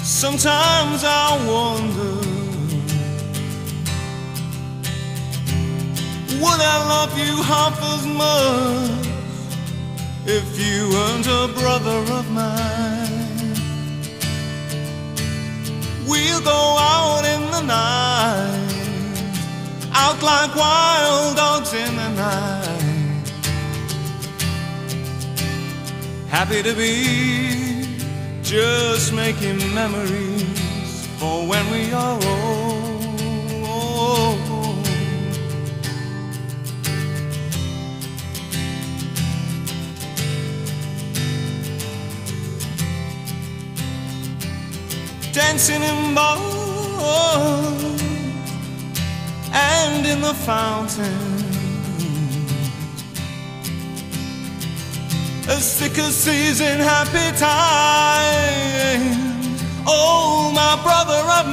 Sometimes I wonder, would I love you half as much if you weren't a brother of mine? We'll go out in the night, out like wild dogs in the night, happy to be just making memories for when we are old. Dancing in bars and in the fountain, as thick as seas in happy times. Oh, my brother of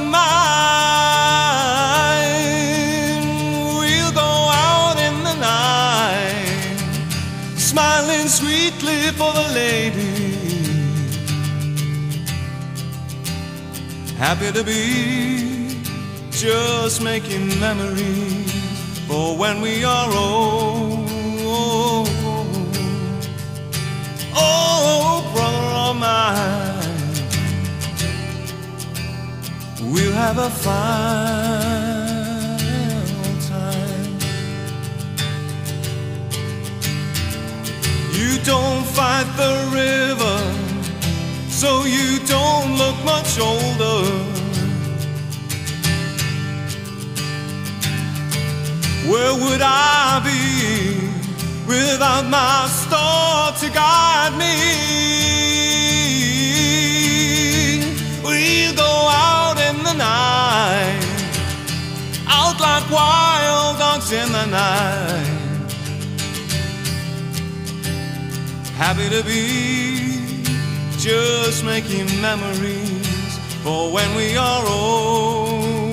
mine, we'll go out in the night, smiling sweetly for the lady, happy to be just making memories for when we are old. Oh, brother of mine, we'll have a fine old time. You don't fight the river, so you don't look much older. Where would I be without my star to guide me? We'll go out in the night, out like wild dogs in the night, happy to be just making memories for when we are old.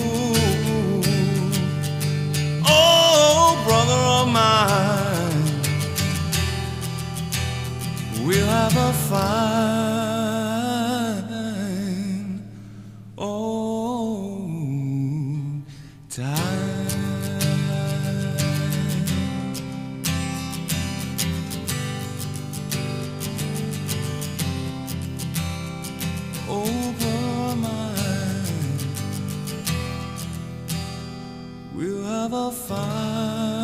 Oh, brother of mine, we'll have a fine old time. Oh, brother of mine, we'll have a fine